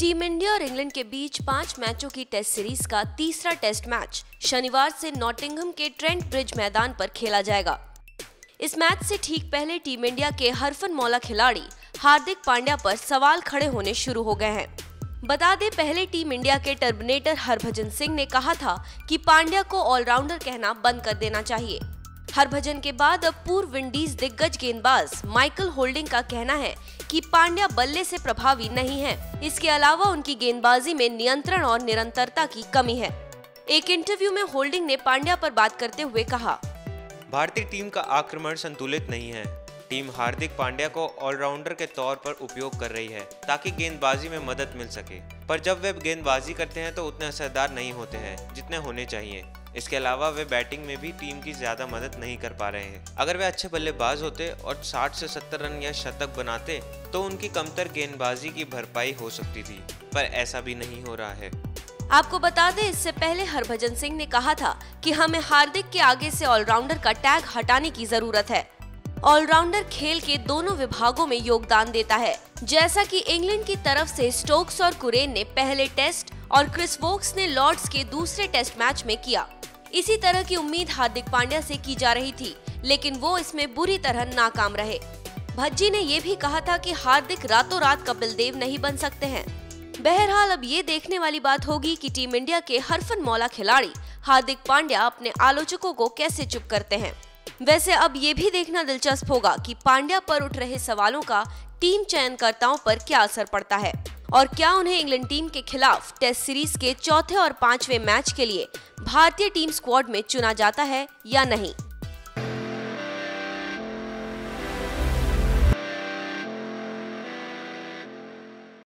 Team India और England के बीच 5 मैचों की टेस्ट सीरीज का तीसरा टेस्ट मैच शनिवार से नॉटिंघम के ट्रेंट ब्रिज मैदान पर खेला जाएगा। इस मैच से ठीक पहले टीम इंडिया के हरफनमौला खिलाड़ी हार्दिक पांड्या पर सवाल खड़े होने शुरू हो गए हैं। बता दें, पहले टीम इंडिया के टर्मिनेटर हरभजन सिंह ने कहा था कि पांड्या को ऑलराउंडर कहना बंद कर देना चाहिए। हरभजन के बाद अब पूर्व विंडीज दिग्गज गेंदबाज माइकल होल्डिंग का कहना है कि पांड्या बल्ले से प्रभावी नहीं है। इसके अलावा उनकी गेंदबाजी में नियंत्रण और निरंतरता की कमी है। एक इंटरव्यू में होल्डिंग ने पांड्या पर बात करते हुए कहा, भारतीय टीम का आक्रमण संतुलित नहीं है। टीम हार्दिक पांड्या को ऑलराउंडर के तौर पर उपयोग कर रही है ताकि गेंदबाजी में मदद मिल सके, पर जब वे गेंदबाजी करते हैं तो उतने असरदार नहीं होते हैं जितने होने चाहिए। इसके अलावा वे बैटिंग में भी टीम की ज्यादा मदद नहीं कर पा रहे हैं। अगर वे अच्छे बल्लेबाज होते और 60 से 70 रन या शतक बनाते तो उनकी कमतर गेंदबाजी की भरपाई हो सकती थी, पर ऐसा भी नहीं हो रहा है। आपको बता दें, इससे पहले हरभजन सिंह ने कहा था कि हमें हार्दिक के आगे से ऑलराउंडर का टैग हटाने की जरूरत है। ऑलराउंडर खेल के दोनों विभागों में योगदान देता है, जैसा कि इंग्लैंड की तरफ से स्टोक्स और कुरेन ने पहले टेस्ट और क्रिस वोक्स ने लॉर्ड्स के दूसरे टेस्ट मैच में किया। इसी तरह की उम्मीद हार्दिक पांड्या से की जा रही थी, लेकिन वो इसमें बुरी तरह नाकाम रहे। भज्जी ने ये भी कहा था कि हार्दिक रातों रात कपिल देव नहीं बन सकते हैं। बहरहाल अब ये देखने वाली बात होगी कि टीम इंडिया के हरफनमौला खिलाड़ी हार्दिक पांड्या अपने आलोचकों को कैसे चुप करते हैं। वैसे अब ये भी देखना दिलचस्प होगा कि पांड्या पर उठ रहे सवालों का टीम चयनकर्ताओं पर क्या असर पड़ता है और क्या उन्हें इंग्लैंड टीम के खिलाफ टेस्ट सीरीज के चौथे और 5वें मैच के लिए भारतीय टीम स्क्वाड में चुना जाता है या नहीं।